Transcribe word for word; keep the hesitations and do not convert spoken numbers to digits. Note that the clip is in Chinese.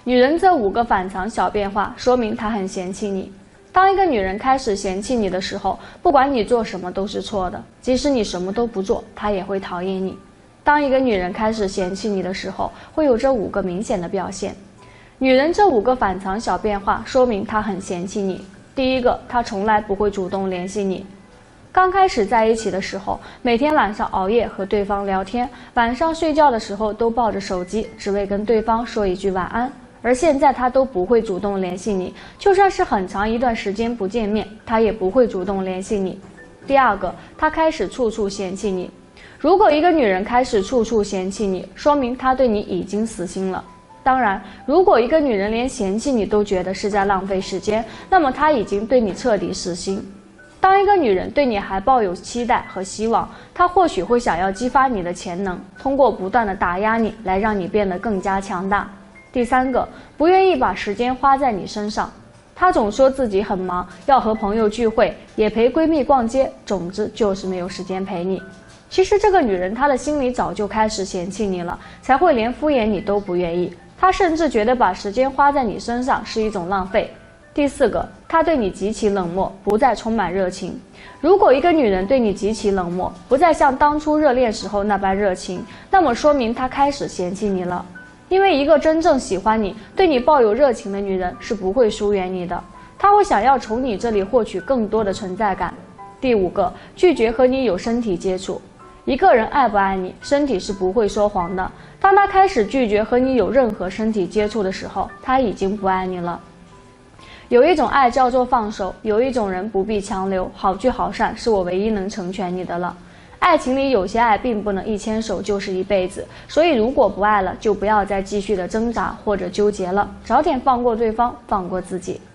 女人这五个反常小变化，说明她很嫌弃你。当一个女人开始嫌弃你的时候，不管你做什么都是错的，即使你什么都不做，她也会讨厌你。当一个女人开始嫌弃你的时候，会有这五个明显的表现。女人这五个反常小变化，说明她很嫌弃你。第一个，她从来不会主动联系你。刚开始在一起的时候，每天晚上熬夜和对方聊天，晚上睡觉的时候都抱着手机，只为跟对方说一句晚安。而现在他都不会主动联系你，就算是很长一段时间不见面，他也不会主动联系你。第二个，他开始处处嫌弃你。如果一个女人开始处处嫌弃你，说明她对你已经死心了。当然，如果一个女人连嫌弃你都觉得是在浪费时间，那么她已经对你彻底死心。当一个女人对你还抱有期待和希望，她或许会想要激发你的潜能，通过不断的打压你来让你变得更加强大。第三个，不愿意把时间花在你身上。她总说自己很忙，要和朋友聚会，也陪闺蜜逛街，总之就是没有时间陪你。其实这个女人她的心里早就开始嫌弃你了，才会连敷衍你都不愿意。她甚至觉得把时间花在你身上是一种浪费。第四个，她对你极其冷漠，不再充满热情。如果一个女人对你极其冷漠，不再像当初热恋时候那般热情，那么说明她开始嫌弃你了。因为一个真正喜欢你、对你抱有热情的女人是不会疏远你的，她会想要从你这里获取更多的存在感。第五个，拒绝和你有身体接触。一个人爱不爱你，身体是不会说谎的。当他开始拒绝和你有任何身体接触的时候，他已经不爱你了。有一种爱叫做放手，有一种人不必强留，好聚好散是我唯一能成全你的了。爱情里有些爱并不能一牵手就是一辈子，所以如果不爱了，就不要再继续的挣扎或者纠结了，早点放过对方，放过自己。